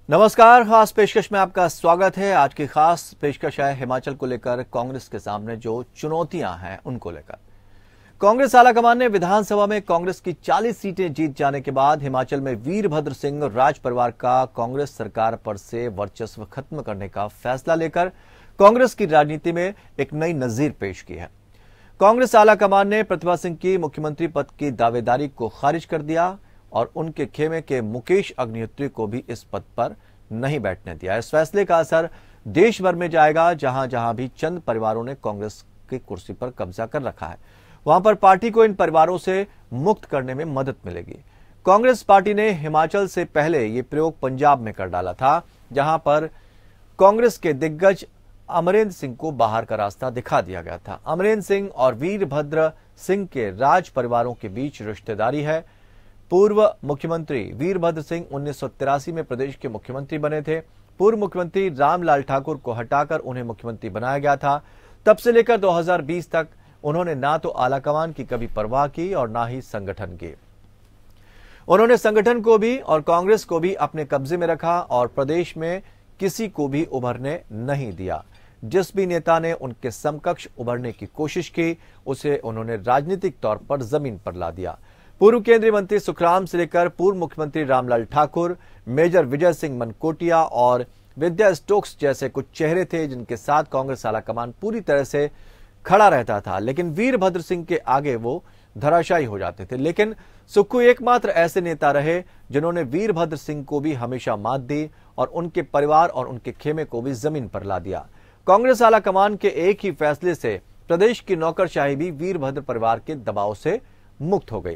नमस्कार। खास पेशकश में आपका स्वागत है। आज की खास पेशकश है हिमाचल को लेकर कांग्रेस के सामने जो चुनौतियां हैं उनको लेकर। कांग्रेस आलाकमान ने विधानसभा में कांग्रेस की 40 सीटें जीत जाने के बाद हिमाचल में वीरभद्र सिंह राज परिवार का कांग्रेस सरकार पर से वर्चस्व खत्म करने का फैसला लेकर कांग्रेस की राजनीति में एक नई नजीर पेश की है। कांग्रेस आलाकमान ने प्रतिभा सिंह की मुख्यमंत्री पद की दावेदारी को खारिज कर दिया और उनके खेमे के मुकेश अग्निहोत्री को भी इस पद पर नहीं बैठने दिया। इस फैसले का असर देश भर में जाएगा। जहां जहां भी चंद परिवारों ने कांग्रेस की कुर्सी पर कब्जा कर रखा है, वहां पर पार्टी को इन परिवारों से मुक्त करने में मदद मिलेगी। कांग्रेस पार्टी ने हिमाचल से पहले ये प्रयोग पंजाब में कर डाला था, जहां पर कांग्रेस के दिग्गज अमरेंद्र सिंह को बाहर का रास्ता दिखा दिया गया था। अमरेंद्र सिंह और वीरभद्र सिंह के राज परिवारों के बीच रिश्तेदारी है। पूर्व मुख्यमंत्री वीरभद्र सिंह 1983 में प्रदेश के मुख्यमंत्री बने थे। पूर्व मुख्यमंत्री रामलाल ठाकुर को हटाकर उन्हें मुख्यमंत्री बनाया गया था। तब से लेकर 2020 तक उन्होंने ना तो आलाकमान की कभी परवाह की और ना ही संगठन की। उन्होंने संगठन को भी और कांग्रेस को भी अपने कब्जे में रखा और प्रदेश में किसी को भी उभरने नहीं दिया। जिस भी नेता ने उनके समकक्ष उभरने की कोशिश की, उसे उन्होंने राजनीतिक तौर पर जमीन पर ला दिया। पूर्व केंद्रीय मंत्री सुखराम से लेकर पूर्व मुख्यमंत्री रामलाल ठाकुर, मेजर विजय सिंह मनकोटिया और विद्या स्टोक्स जैसे कुछ चेहरे थे जिनके साथ कांग्रेस आलाकमान पूरी तरह से खड़ा रहता था, लेकिन वीरभद्र सिंह के आगे वो धराशायी हो जाते थे। लेकिन सुक्खू एकमात्र ऐसे नेता रहे जिन्होंने वीरभद्र सिंह को भी हमेशा मात दी और उनके परिवार और उनके खेमे को भी जमीन पर ला दिया। कांग्रेस आलाकमान के एक ही फैसले से प्रदेश की नौकरशाही भी वीरभद्र परिवार के दबाव से मुक्त हो गई।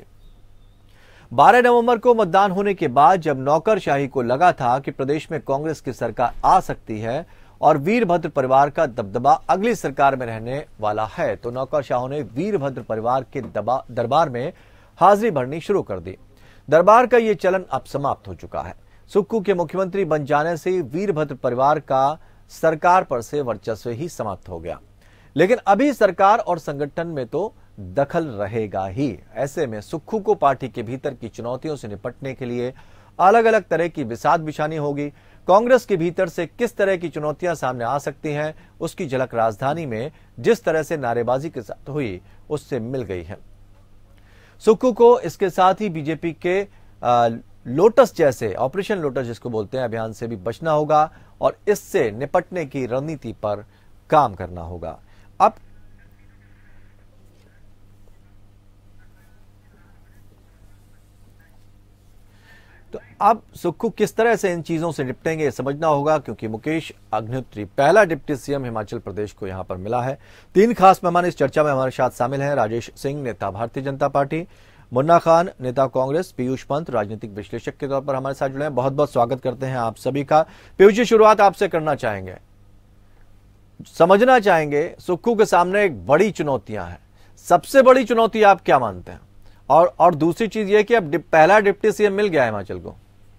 12 नवंबर को मतदान होने के बाद जब नौकरशाही को लगा था कि प्रदेश में कांग्रेस की सरकार आ सकती है और वीरभद्र परिवार का दबदबा अगली सरकार में रहने वाला है, तो नौकरशाहों ने वीरभद्र परिवार के दरबार में हाजिरी भरनी शुरू कर दी। दरबार का ये चलन अब समाप्त हो चुका है। सुक्खू के मुख्यमंत्री बन जाने से वीरभद्र परिवार का सरकार पर से वर्चस्व ही समाप्त हो गया, लेकिन अभी सरकार और संगठन में तो दखल रहेगा ही। ऐसे में सुक्खू को पार्टी के भीतर की चुनौतियों से निपटने के लिए अलग अलग तरह की बिसात बिछानी होगी। कांग्रेस के भीतर से किस तरह की चुनौतियां सामने आ सकती हैं, उसकी झलक राजधानी में जिस तरह से नारेबाजी के साथ हुई उससे मिल गई है। सुक्खू को इसके साथ ही बीजेपी के लोटस जैसे ऑपरेशन लोटस जिसको बोलते हैं अभियान से भी बचना होगा और इससे निपटने की रणनीति पर काम करना होगा। अब सुक्खू किस तरह से इन चीजों से निपटेंगे समझना होगा, क्योंकि मुकेश अग्निहोत्री पहला डिप्टी सीएम हिमाचल प्रदेश को यहां पर मिला है। 3 खास मेहमान इस चर्चा में हमारे साथ शामिल हैं। राजेश सिंह, नेता भारतीय जनता पार्टी, मुन्ना खान, नेता कांग्रेस, पीयूष पंत, राजनीतिक विश्लेषक के तौर पर हमारे साथ जुड़े हैं। बहुत बहुत स्वागत करते हैं आप सभी का। पीयूष जी, शुरुआत आपसे करना चाहेंगे। समझना चाहेंगे सुक्खू के सामने एक बड़ी चुनौतियां हैं, सबसे बड़ी चुनौती आप क्या मानते हैं? और दूसरी चीज ये कि अब पहला डिप्टी सीएम मिल गया है हिमाचल को।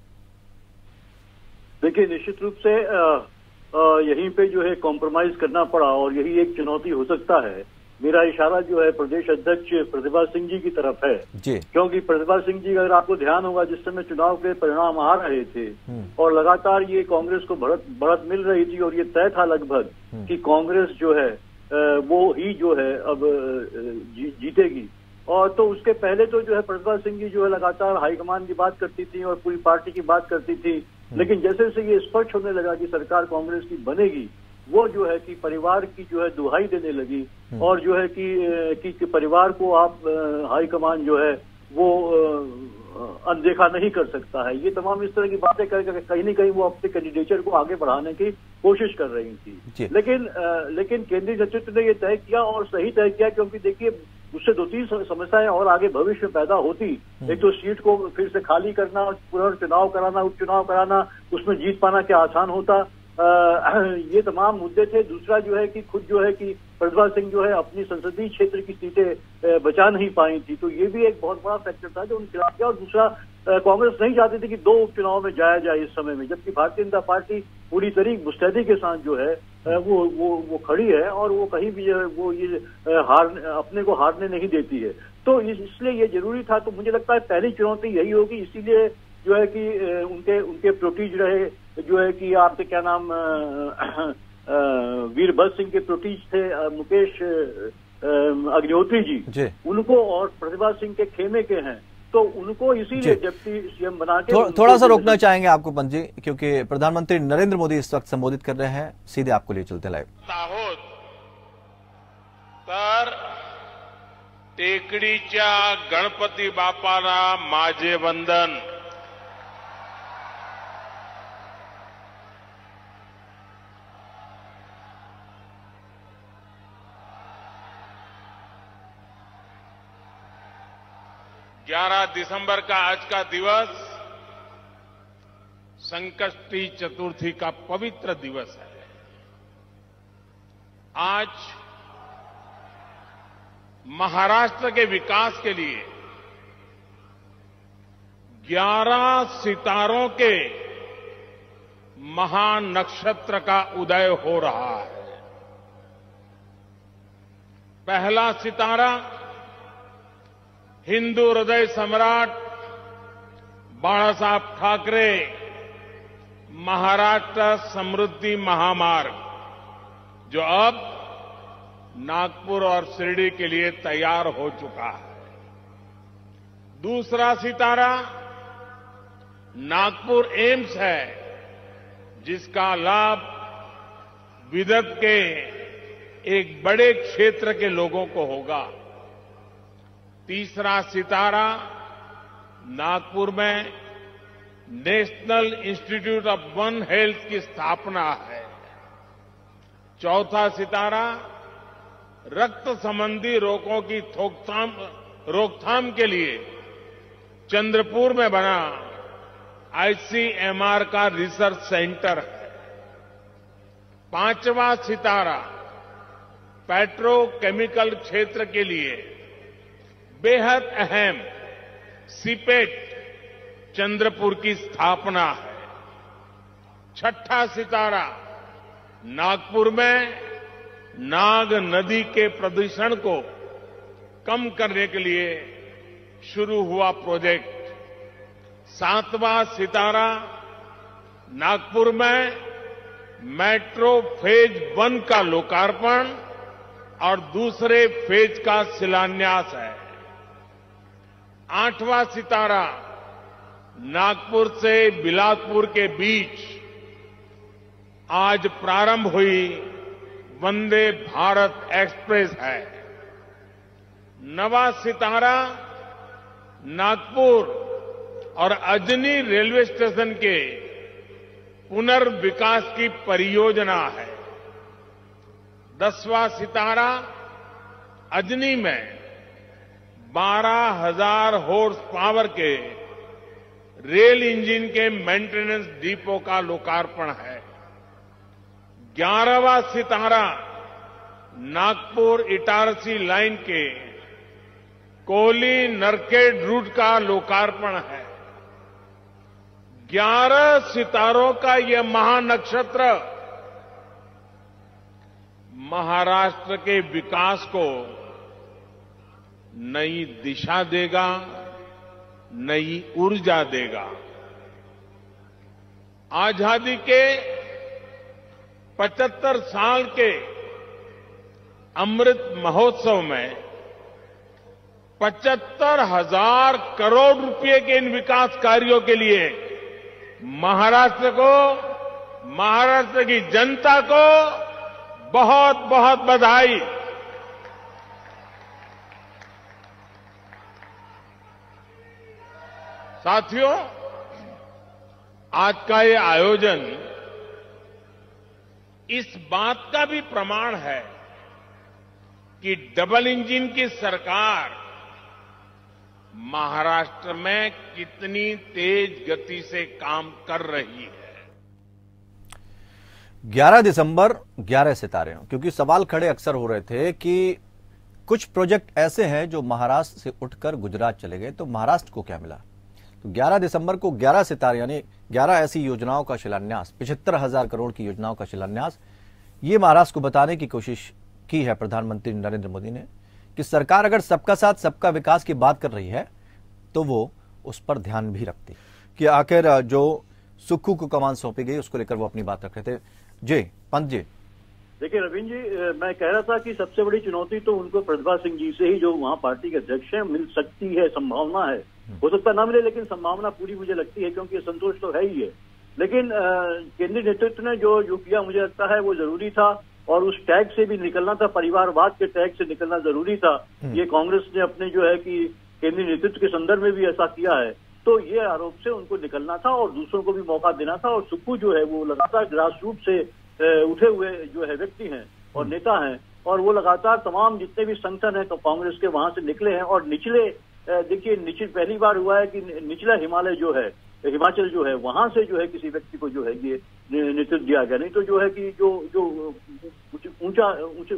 देखिए, निश्चित रूप से यहीं पे जो है कॉम्प्रोमाइज करना पड़ा और यही एक चुनौती हो सकता है। मेरा इशारा जो है प्रदेश अध्यक्ष प्रतिभा सिंह जी की तरफ है जी। क्योंकि प्रतिभा सिंह जी, अगर आपको ध्यान होगा, जिस समय चुनाव के परिणाम आ रहे थे और लगातार ये कांग्रेस को बढ़त मिल रही थी और ये तय था लगभग कि कांग्रेस जो है वो ही जो है अब जीतेगी। और तो उसके पहले तो जो है प्रतिभा सिंह जी जो है लगातार हाईकमान की बात करती थी और पूरी पार्टी की बात करती थी, लेकिन जैसे जैसे ये स्पष्ट होने लगा कि सरकार कांग्रेस की बनेगी, वो जो है कि परिवार की जो है दुहाई देने लगी और जो है कि परिवार को आप हाईकमान जो है वो अनदेखा नहीं कर सकता है। ये तमाम इस तरह की बातें करके कहीं न कहीं वो अपने कैंडिडेचर को आगे बढ़ाने की कोशिश कर रही थी। लेकिन केंद्रीय नेतृत्व ने ये तय किया और सही तय किया, क्योंकि देखिए उससे 2-3 समस्याएं और आगे भविष्य में पैदा होती। एक तो सीट को फिर से खाली करना, पुनर्चुनाव कराना, उपचुनाव कराना, उसमें जीत पाना क्या आसान होता, ये तमाम मुद्दे थे। दूसरा जो है कि खुद जो है कि प्रतिभा सिंह जो है अपनी संसदीय क्षेत्र की सीटें बचा नहीं पाई थी, तो ये भी एक बहुत बड़ा फैक्टर था जो उनके खिलाफ किया। और दूसरा, कांग्रेस नहीं चाहती थी कि 2 उपचुनाव में जाया जाए इस समय में, जबकि भारतीय जनता पार्टी पूरी तरीके मुस्तैदी के साथ जो है वो खड़ी है और वो कहीं भी जो है वो ये अपने को हारने नहीं देती है। तो इसलिए ये जरूरी था। तो मुझे लगता है पहली चुनौती यही होगी, इसीलिए जो है कि उनके प्रोटीज रहे जो है कि आपके क्या नाम वीरभद्र सिंह के प्रोटीज थे मुकेश अग्निहोत्री जी, उनको और प्रतिभा सिंह के खेमे के हैं, तो उनको इसीलिए डिप्टी सीएम बना के थोड़ा सा रोकना चाहेंगे आपको पंत जी, क्योंकि प्रधानमंत्री नरेंद्र मोदी इस वक्त संबोधित कर रहे हैं, सीधे आपको लिए चलते लाइव। तर टेकडीच्या गणपती बापाला माझे वंदन। दिसंबर का आज का दिवस संकष्टी चतुर्थी का पवित्र दिवस है। आज महाराष्ट्र के विकास के लिए 11 सितारों के महानक्षत्र का उदय हो रहा है। पहला सितारा हिंदू हृदय सम्राट बाळासाहेब ठाकरे महाराष्ट्र समृद्धि महामार्ग, जो अब नागपुर और शिरडी के लिए तैयार हो चुका है। दूसरा सितारा नागपुर एम्स है, जिसका लाभ विदर्भ के एक बड़े क्षेत्र के लोगों को होगा। तीसरा सितारा नागपुर में National Institute of One Health की स्थापना है। चौथा सितारा रक्त संबंधी रोगों की रोकथाम के लिए चंद्रपुर में बना आईसीएमआर का रिसर्च सेंटर है। पांचवा सितारा पेट्रोकेमिकल क्षेत्र के लिए बेहद अहम सीपेट चंद्रपुर की स्थापना है। छठा सितारा नागपुर में नाग नदी के प्रदूषण को कम करने के लिए शुरू हुआ प्रोजेक्ट। सातवां सितारा नागपुर में मेट्रो फेज 1 का लोकार्पण और दूसरे फेज का शिलान्यास है। आठवां सितारा नागपुर से बिलासपुर के बीच आज प्रारंभ हुई वंदे भारत एक्सप्रेस है। नवा सितारा नागपुर और अजनी रेलवे स्टेशन के पुनर्विकास की परियोजना है। 10वां सितारा अजनी में 12,000 हॉर्स पावर के रेल इंजन के मेंटेनेंस डिपो का लोकार्पण है। 11वां सितारा नागपुर इटारसी लाइन के कोहली नरखेड़ रूट का लोकार्पण है। 11 सितारों का यह महानक्षत्र महाराष्ट्र के विकास को नई दिशा देगा, नई ऊर्जा देगा। आजादी के 75 साल के अमृत महोत्सव में 75,000 करोड़ रुपए के इन विकास कार्यों के लिए महाराष्ट्र को, महाराष्ट्र की जनता को बहुत बहुत बधाई। साथियों, आज का ये आयोजन इस बात का भी प्रमाण है कि डबल इंजन की सरकार महाराष्ट्र में कितनी तेज गति से काम कर रही है। 11 दिसंबर 11 सितारे, क्योंकि सवाल खड़े अक्सर हो रहे थे कि कुछ प्रोजेक्ट ऐसे हैं जो महाराष्ट्र से उठकर गुजरात चले गए, तो महाराष्ट्र को क्या मिला। तो 11 दिसंबर को 11 सितारे यानी 11 ऐसी योजनाओं का शिलान्यास, 75,000 करोड़ की योजनाओं का शिलान्यास, ये महाराष्ट्र को बताने की कोशिश की है प्रधानमंत्री नरेंद्र मोदी ने कि सरकार अगर सबका साथ सबका विकास की बात कर रही है तो वो उस पर ध्यान भी रखती है कि आखिर जो सुक्खू को कमान सौंपी गई, उसको लेकर वो अपनी बात रख रहे थे। जी पंत जी। देखिए रविंद्र जी, मैं कह रहा था कि सबसे बड़ी चुनौती तो उनको प्रतिभा सिंह जी से ही, जो वहाँ पार्टी के अध्यक्ष हैं, मिल सकती है, संभावना है। हो सकता ना मिले, लेकिन संभावना पूरी मुझे लगती है, क्योंकि संतोष तो है ही है। लेकिन केंद्रीय नेतृत्व ने जो किया, मुझे लगता है वो जरूरी था, और उस टैग से भी निकलना था, परिवारवाद के टैग से निकलना जरूरी था। ये कांग्रेस ने अपने जो है कि केंद्रीय नेतृत्व के संदर्भ में भी ऐसा किया है, तो ये आरोप से उनको निकलना था और दूसरों को भी मौका देना था। और सुक्खू जो है वो लगातार ग्रास रूट से उठे हुए जो है व्यक्ति हैं और नेता हैं, और वो लगातार तमाम जितने भी संगठन है तो कांग्रेस के वहां से निकले हैं। और निचले देखिए पहली बार हुआ है कि निचला हिमालय जो है, हिमाचल जो है, वहां से जो है किसी व्यक्ति को जो है ये नेतृत्व दिया गया। नहीं तो जो है कि जो ऊंचा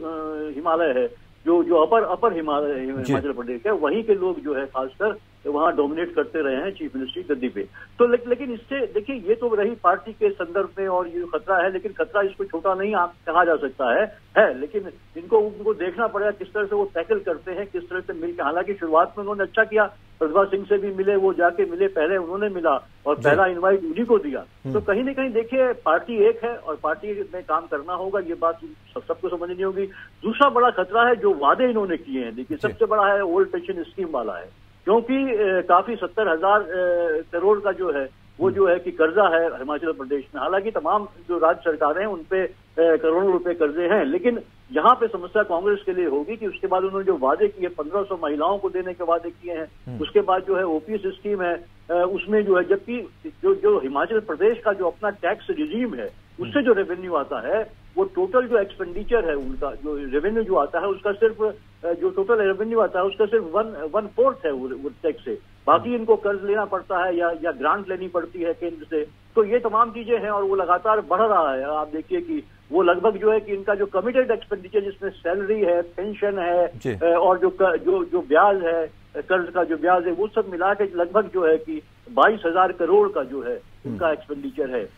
हिमालय है, जो अपर हिमाचल प्रदेश है, वहीं के लोग जो है खासकर वहां डोमिनेट करते रहे हैं चीफ मिनिस्ट्री गद्दी पे। तो लेकिन इससे देखिए, ये तो रही पार्टी के संदर्भ में और ये खतरा है, लेकिन खतरा इसको छोटा नहीं कहा जा सकता है, लेकिन उनको देखना पड़ेगा किस तरह से वो टैकल करते हैं, किस तरह से मिलकर। हालांकि शुरुआत में उन्होंने अच्छा किया, प्रतिभा सिंह से भी मिले, वो जाके मिले, पहले उन्होंने मिला और पहला इनवाइट उन्हीं को दिया। तो कहीं ना कहीं देखिए, पार्टी एक है और पार्टी में काम करना होगा, ये बात सबको समझनी होगी। दूसरा बड़ा खतरा है जो वादे इन्होंने किए हैं। देखिए सबसे बड़ा है ओल्ड पेंशन स्कीम वाला है, क्योंकि काफी 70,000 करोड़ का जो है वो जो है कि कर्जा है हिमाचल प्रदेश में। हालांकि तमाम जो राज्य सरकारें हैं उन पे करोड़ों रुपए कर्जे हैं, लेकिन यहाँ पे समस्या कांग्रेस के लिए होगी कि उसके बाद उन्होंने जो वादे किए, 1500 महिलाओं को देने के वादे किए हैं, उसके बाद जो है ओपीएस स्कीम है, उसमें जो है, जबकि जो हिमाचल प्रदेश का जो अपना टैक्स रिजीम है, उससे जो रेवेन्यू आता है, वो टोटल जो एक्सपेंडिचर है उनका, जो रेवेन्यू जो आता है उसका सिर्फ, जो टोटल रेवेन्यू आता है उसका सिर्फ 1/4 है वो टैक्स से। बाकी इनको कर्ज लेना पड़ता है या ग्रांट लेनी पड़ती है केंद्र से। तो ये तमाम चीजें हैं और वो लगातार बढ़ रहा है। आप देखिए कि वो लगभग जो है कि इनका जो कमिटेड एक्सपेंडिचर, जिसमें सैलरी है, पेंशन है और जो ब्याज है, कर्ज का जो ब्याज है, वो सब मिला के लगभग जो है कि 22,000 करोड़ का जो है इनका एक्सपेंडिचर है।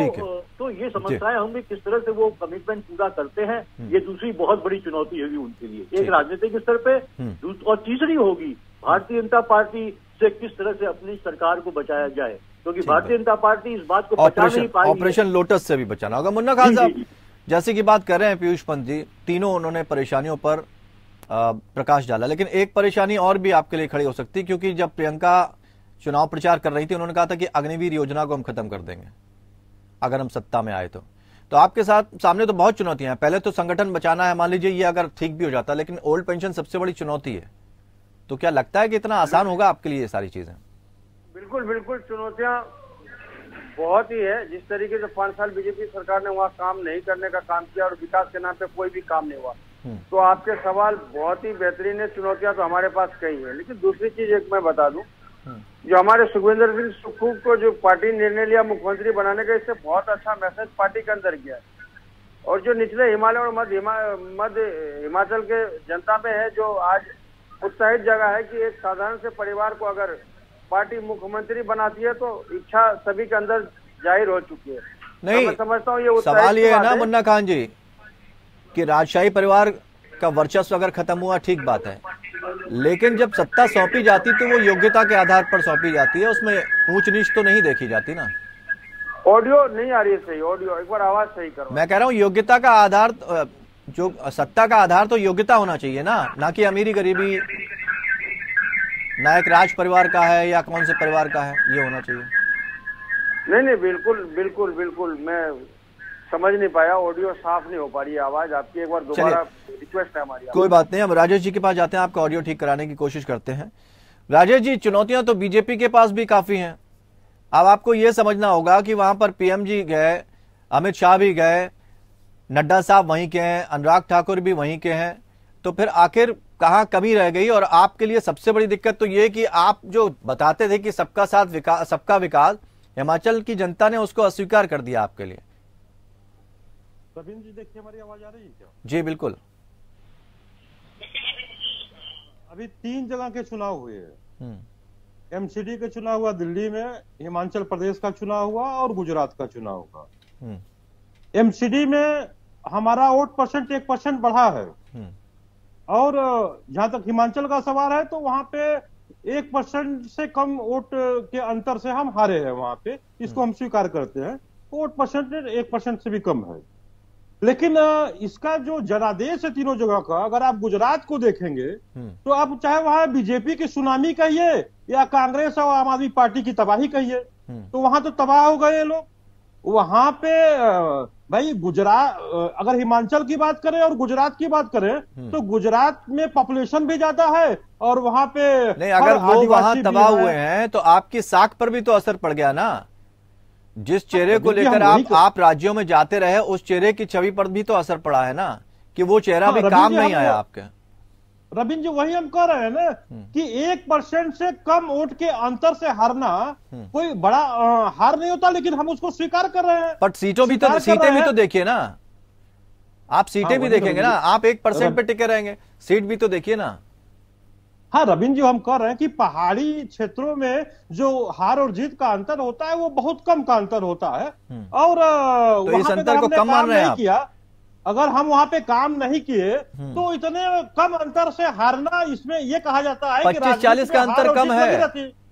तो ये समस्याएं होंगी, किस तरह से वो कमिटमेंट पूरा करते हैं, ये दूसरी बहुत बड़ी चुनौती होगी उनके लिए, एक राजनीतिक स्तर पे। और तीसरी होगी भारतीय जनता पार्टी से किस तरह से अपनी सरकार को बचाया जाए, क्योंकि भारतीय जनता पार्टी इस बात को बचा नहीं पाएगी। ऑपरेशन लोटस से भी बचाना होगा। मुन्ना खान साहब, जैसे की बात कर रहे हैं पीयूष पंत जी, तीनों उन्होंने परेशानियों पर प्रकाश डाला, लेकिन एक परेशानी और भी आपके लिए खड़ी हो सकती है, क्योंकि जब प्रियंका चुनाव प्रचार कर रही थी, उन्होंने कहा था कि अग्निवीर योजना को हम खत्म कर देंगे अगर हम सत्ता में आए तो आपके सामने तो बहुत चुनौतियां हैं। पहले तो संगठन बचाना है, मान लीजिए ये अगर ठीक भी हो जाता, लेकिन ओल्ड पेंशन सबसे बड़ी चुनौती है। तो क्या लगता है कि इतना आसान होगा आपके लिए ये सारी चीजें? बिल्कुल चुनौतियां बहुत ही है। जिस तरीके से 5 साल बीजेपी सरकार ने वहाँ काम नहीं करने का काम किया और विकास के नाम पे कोई भी काम नहीं हुआ, तो आपके सवाल बहुत ही बेहतरीन है। चुनौतियां तो हमारे पास कई है, लेकिन दूसरी चीज एक मैं बता दूं, जो हमारे सुखविंदर सिंह सुक्खू को जो पार्टी निर्णय लिया मुख्यमंत्री बनाने का, इससे बहुत अच्छा मैसेज पार्टी के अंदर गया है। और जो निचले हिमालय और मध्य हिमाचल के जनता में है, जो आज उत्साहित जगह है कि एक साधारण से परिवार को अगर पार्टी मुख्यमंत्री बनाती है तो इच्छा सभी के अंदर जाहिर हो चुकी है। नहीं, मैं समझता हूँ ये सवाल ये है ना मुन्ना खान जी कि राजशाही परिवार का वर्चस्व अगर खत्म हुआ, ठीक बात है, लेकिन जब सत्ता सौंपी जाती तो वो योग्यता के आधार पर सौंपी जाती है, उसमें ऊंच नीच तो नहीं देखी जाती ना। ऑडियो नहीं आ रही है सही, ऑडियो एक बार आवाज सही करो। मैं कह रहा हूँ योग्यता का आधार, जो सत्ता का आधार तो योग्यता होना चाहिए ना कि अमीरी गरीबी, ना एक राज परिवार का है या कौन से परिवार का है, ये होना चाहिए। नहीं बिल्कुल मैं समझ नहीं पाया, ऑडियो साफ नहीं हो पा रही है आवाज आपकी, एक बार दोबारा रिक्वेस्ट है हमारी। कोई बात नहीं, हम राजेश जी के पास जाते हैं, आपका ऑडियो ठीक कराने की कोशिश करते हैं। राजेश जी, चुनौतियां तो बीजेपी के पास भी काफी हैं। अब आपको यह समझना होगा कि वहां पर पीएम जी गए, अमित शाह भी गए, नड्डा साहब वहीं के हैं, अनुराग ठाकुर भी वहीं के हैं, तो फिर आखिर कहां कमी रह गई? और आपके लिए सबसे बड़ी दिक्कत तो ये कि आप जो बताते थे कि सबका साथ विकास, सबका विकास, हिमाचल की जनता ने उसको अस्वीकार कर दिया आपके लिए। रविंद्र जी, देखिए हमारी आवाज आ रही है क्या? जी बिल्कुल। अभी 3 जगह के चुनाव हुए हैं। एमसीडी का चुनाव हुआ दिल्ली में, हिमाचल प्रदेश का चुनाव हुआ और गुजरात का चुनाव हुआ। एमसीडी में हमारा वोट परसेंट 1% बढ़ा है, और जहां तक हिमाचल का सवाल है तो वहां पे 1% से कम वोट के अंतर से हम हारे हैं वहां पे, इसको हम स्वीकार करते हैं। वोट परसेंटेज 1% से भी कम है। लेकिन इसका जो जनादेश है तीनों जगह का, अगर आप गुजरात को देखेंगे तो आप चाहे वहां बीजेपी की सुनामी कहिए या कांग्रेस और आम आदमी पार्टी की तबाही कहिए, तो वहां तो तबाह हो गए लोग। वहां पे भाई गुजरात, अगर हिमाचल की बात करें और गुजरात की बात करें तो गुजरात में पॉपुलेशन भी ज्यादा है और वहां पे नहीं, अगर वो वहां तबाह हुए हैं तो आपकी साख पर भी तो असर पड़ गया ना। जिस चेहरे को लेकर आप राज्यों में जाते रहे, उस चेहरे की छवि पर भी तो असर पड़ा है ना, कि वो चेहरा भी काम नहीं आया आपके। रविंद्र जी, वही हम कह रहे हैं ना कि 1% से कम वोट के अंतर से हारना कोई बड़ा हार नहीं होता, लेकिन हम उसको स्वीकार कर रहे हैं। पर सीटें भी तो देखिए ना, आप सीटें भी देखेंगे ना, आप 1% पे टिके रहेंगे, सीट भी तो देखिए ना। हाँ रविंद्र जी, हम कह रहे हैं कि पहाड़ी क्षेत्रों में जो हार और जीत का अंतर होता है वो बहुत कम का अंतर होता है, और तो इस अंतर को कम मान रहे हैं आप? अगर हम वहां पे काम नहीं किए तो इतने कम अंतर से हारना, इसमें यह कहा जाता है 25-40 का अंतर कम है।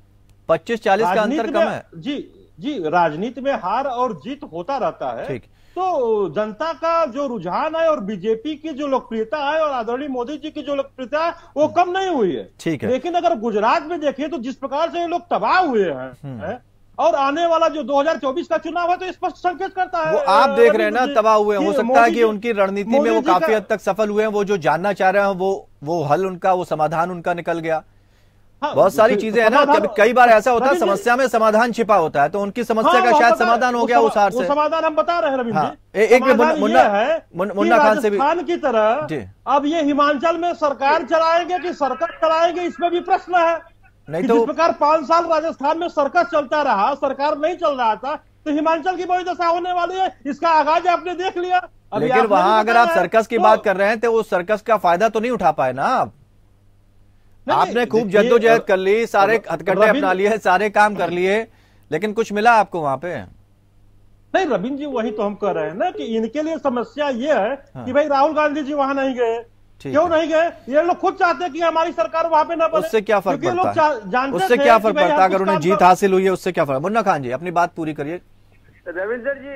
25-40 का अंतर कम है जी, राजनीति में हार और जीत होता रहता है। तो जनता का जो रुझान है और बीजेपी की जो लोकप्रियता है और आदरणीय मोदी जी की जो लोकप्रियता है वो कम नहीं हुई है। ठीक है। लेकिन अगर गुजरात में देखिए तो जिस प्रकार से ये लोग तबाह हुए हैं और आने वाला जो 2024 का चुनाव है तो स्पष्ट संकेत करता है। वो आप देख रहे हैं ना, तबाह हुए। हो सकता है कि उनकी रणनीति में वो काफी हद तक सफल हुए हैं। वो जो जानना चाह रहे हैं वो हल उनका, वो समाधान उनका निकल गया। बहुत सारी चीजें है ना, कई बार ऐसा होता है समस्या में समाधान छिपा होता है, तो उनकी समस्या का शायद समाधान हो गया उस हार से। समाधान हम बता रहे हैं रविंद्र जी। एक मुन्ना खान से भी राजस्थान की तरह अब ये हिमाचल में सरकार चलाएंगे कि सरकार चलाएंगे, इसमें भी प्रश्न है। नहीं तो जिस प्रकार 5 साल राजस्थान में सर्कस चलता रहा, सरकार नहीं चल रहा था, तो हिमाचल की वही दशा होने वाली है। इसका आगाज आपने देख लिया। लेकिन वहां अगर आप सर्कस की बात कर रहे हैं तो उस सर्कस का फायदा तो नहीं उठा पाए ना आप। आपने खूब जद्दोजहद कर ली, सारे हथकंडे अपना लिए, सारे काम कर लिए, लेकिन कुछ मिला आपको वहां पे? नहीं रविंद्र जी, वही तो हम कह रहे हैं ना कि इनके लिए समस्या ये है कि भाई राहुल गांधी जी वहां नहीं गए। क्यों नहीं गए? ये लोग खुद चाहते हैं कि हमारी सरकार वहां पे ना बने। उससे क्या फर्क पड़ता है? उससे क्या फर्क पड़ता है अगर उन्हें जीत हासिल हुई है? उससे क्या फर्क? मुन्ना खान जी, अपनी बात पूरी करिए। रविंद्र जी,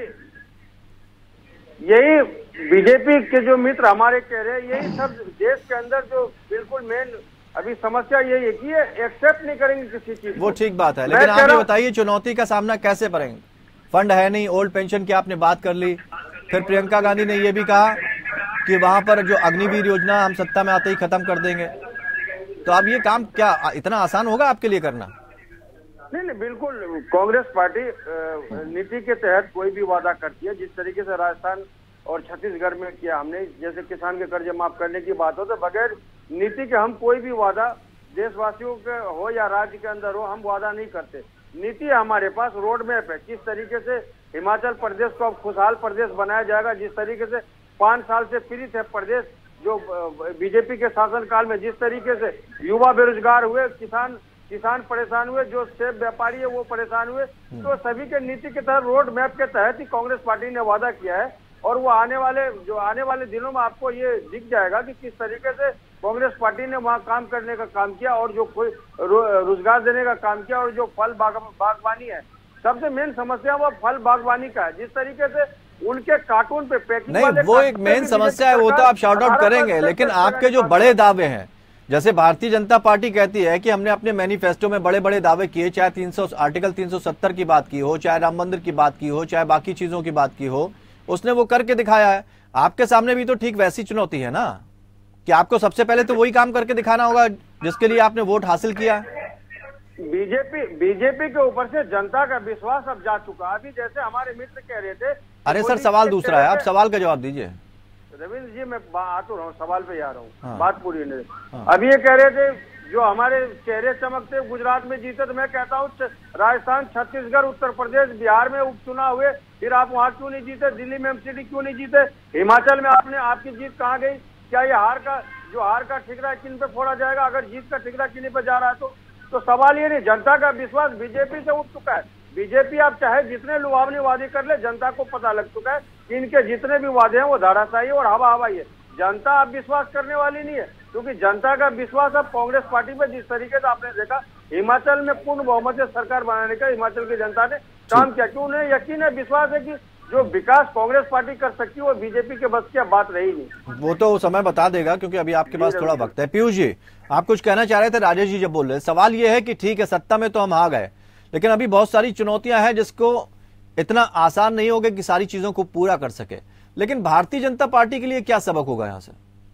यही बीजेपी के जो मित्र हमारे कह रहे हैं, यही सब देश के अंदर जो बिल्कुल मेन अभी समस्या यही है कि ये एक्सेप्ट नहीं करेंगे किसी चीज। वो ठीक बात है, लेकिन आप ये बताइए चुनौती का सामना कैसे करेंगे? फंड है नहीं, ओल्ड पेंशन की आपने बात कर ली, फिर प्रियंका गांधी ने यह भी कहा कि वहां पर जो अग्निवीर योजना हम सत्ता में आते ही खत्म कर देंगे। तो अब ये काम क्या इतना आसान होगा आपके लिए करना? नहीं, बिल्कुल। कांग्रेस पार्टी नीति के तहत कोई भी वादा करती है, जिस तरीके से राजस्थान और छत्तीसगढ़ में किया हमने, जैसे किसान के कर्ज माफ करने की बात हो, तो बगैर नीति के हम कोई भी वादा देशवासियों के हो या राज्य के अंदर हो, हम वादा नहीं करते। नीति हमारे पास, रोड मैप है, किस तरीके से हिमाचल प्रदेश को अब खुशहाल प्रदेश बनाया जाएगा, जिस तरीके से 5 साल से पीड़ित है प्रदेश जो बीजेपी के शासनकाल में, जिस तरीके से युवा बेरोजगार हुए, किसान परेशान हुए, जो सेब व्यापारी है वो परेशान हुए, तो सभी के नीति के तहत, रोड मैप के तहत ही कांग्रेस पार्टी ने वादा किया है। और वो आने वाले दिनों में आपको ये दिख जाएगा कि किस तरीके से कांग्रेस पार्टी ने वहाँ काम करने का काम किया और जो कोई रोजगार देने का काम किया, और जो फल बागवानी है, सबसे मेन समस्या वो फल बागवानी का है। जिस तरीके से उनके कार्टून पे पैकिंग नहीं, वो एक मेन समस्या है, वो तो आप शॉर्ट आउट करेंगे, लेकिन आपके जो बड़े दावे हैं, जैसे भारतीय जनता पार्टी कहती है कि हमने अपने मैनिफेस्टो में बड़े बड़े दावे किए, चाहे आर्टिकल 370 की बात की हो, चाहे राम मंदिर की बात की हो, चाहे बाकी चीजों की बात की हो, उसने वो करके दिखाया है। आपके सामने भी तो ठीक वैसी चुनौती है ना, कि आपको सबसे पहले तो वही काम करके दिखाना होगा जिसके लिए आपने वोट हासिल किया। बीजेपी के ऊपर से जनता का विश्वास अब जा चुका। अभी जैसे हमारे मित्र कह रहे थे, अरे सर सवाल दूसरा है, आप सवाल का जवाब दीजिए। रविंद्र जी, मैं आ तो रहा हूँ, सवाल पे आ रहा हूँ, बात पूरी नहीं। अभी ये कह रहे थे जो हमारे चेहरे चमकते, गुजरात में जीते, तो मैं कहता हूँ राजस्थान, छत्तीसगढ़, उत्तर प्रदेश, बिहार में उपचुनाव हुए, फिर आप वहाँ क्यों नहीं जीते? दिल्ली में एमसीडी क्यों नहीं जीते? हिमाचल में आपकी जीत कहाँ गई? क्या ये हार का ठिकरा किन पे फोड़ा जाएगा अगर जीत का ठिकरा किन्हीं पे जा रहा है? तो सवाल ये नहीं, जनता का विश्वास बीजेपी से उठ चुका है। बीजेपी आप चाहे जितने लुभावनी वादे कर ले, जनता को पता लग चुका है कि इनके जितने भी वादे हैं वो धाराशाही और हवा हवाई है। जनता अब विश्वास करने वाली नहीं है। क्योंकि जनता का विश्वास अब कांग्रेस पार्टी पे जिस तरीके से आपने देखा हिमाचल में पूर्ण बहुमत से सरकार बनाने का हिमाचल की जनता ने काम किया, क्यों नहीं यकीन है, विश्वास है कि जो विकास कांग्रेस पार्टी कर सकती है वो बीजेपी के बस की बात रही नहीं। वो तो समय बता देगा, क्योंकि अभी आपके पास थोड़ा वक्त है। पीयूष जी, आप कुछ कहना चाह रहे थे, राजेश जी जब बोल रहे, सवाल ये है कि ठीक है सत्ता में तो हम आ गए, लेकिन अभी बहुत सारी चुनौतियां हैं जिसको इतना आसान नहीं होगा कि सारी चीजों को पूरा कर सके। लेकिन भारतीय जनता पार्टी के लिए क्या सबक होगा यहाँ से?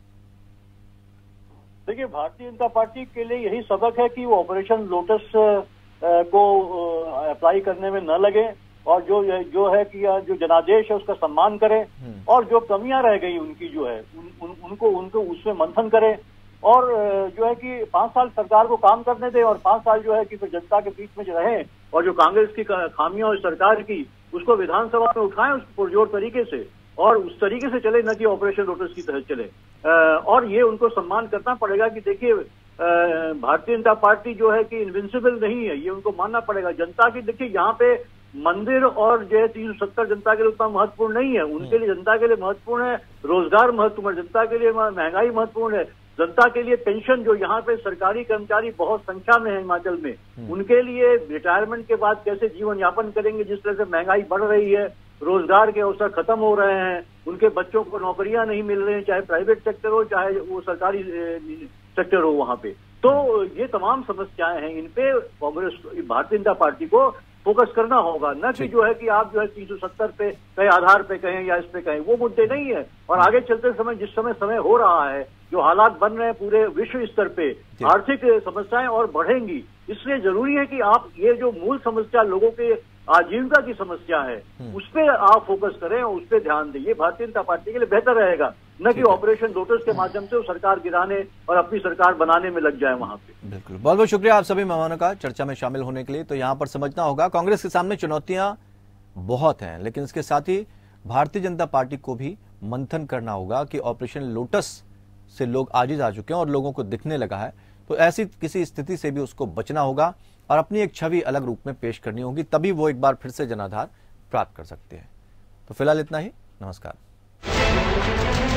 देखिए, भारतीय जनता पार्टी के लिए यही सबक है कि वो ऑपरेशन लोटस को अप्लाई करने में न लगे और जो है कि जो जनादेश है उसका सम्मान करें और जो कमियां रह गई उनकी जो है उनको उसमें मंथन करें और जो है कि 5 साल सरकार को काम करने दें और 5 साल जो है कि फिर जनता के बीच में जो रहें और जो कांग्रेस की खामियां और सरकार की उसको विधानसभा में उठाएं उसको पुरजोर तरीके से और उस तरीके से चले, न कि ऑपरेशन लोटस की तरह चले। और ये उनको सम्मान करना पड़ेगा कि देखिए भारतीय जनता पार्टी जो है कि इनविंसिबल नहीं है, ये उनको मानना पड़ेगा। जनता की देखिए यहाँ पे मंदिर और जो है 370 जनता के लिए उतना महत्वपूर्ण नहीं है, उनके लिए जनता के लिए महत्वपूर्ण है रोजगार, महत्वपूर्ण है जनता के लिए, महंगाई महत्वपूर्ण है जनता के लिए, पेंशन जो यहाँ पे सरकारी कर्मचारी बहुत संख्या में है हिमाचल में, उनके लिए रिटायरमेंट के बाद कैसे जीवन यापन करेंगे, जिस तरह से महंगाई बढ़ रही है, रोजगार के अवसर खत्म हो रहे हैं, उनके बच्चों को नौकरियां नहीं मिल रही हैं, चाहे प्राइवेट सेक्टर हो चाहे वो सरकारी सेक्टर हो वहां पे। तो ये तमाम समस्याएं हैं, इन पे कांग्रेस भारतीय जनता पार्टी को फोकस करना होगा, न कि जो है कि आप जो है 370 पे कहे आधार पे कहें या इस पे कहें, वो मुद्दे नहीं है। और आगे चलते समय जिस समय हो रहा है, जो हालात बन रहे हैं पूरे विश्व स्तर पे, आर्थिक समस्याएं और बढ़ेंगी, इसलिए जरूरी है कि आप ये जो मूल समस्या लोगों के आजीविका की समस्या है उस पर आप फोकस करें और उस पर ध्यान दें। ये भारतीय जनता पार्टी के लिए बेहतर रहेगा, न कि ऑपरेशन लोटस के माध्यम से वो सरकार गिराने और अपनी सरकार बनाने में लग जाए वहां पे। बिल्कुल, बहुत बहुत शुक्रिया आप सभी मेहमानों का चर्चा में शामिल होने के लिए। तो यहाँ पर समझना होगा कांग्रेस के सामने चुनौतियां बहुत हैं, लेकिन इसके साथ ही भारतीय जनता पार्टी को भी मंथन करना होगा कि ऑपरेशन लोटस से लोग आजिज आ चुके हैं और लोगों को दिखने लगा है, तो ऐसी किसी स्थिति से भी उसको बचना होगा और अपनी एक छवि अलग रूप में पेश करनी होगी, तभी वो एक बार फिर से जनाधार प्राप्त कर सकते हैं। तो फिलहाल इतना ही, नमस्कार।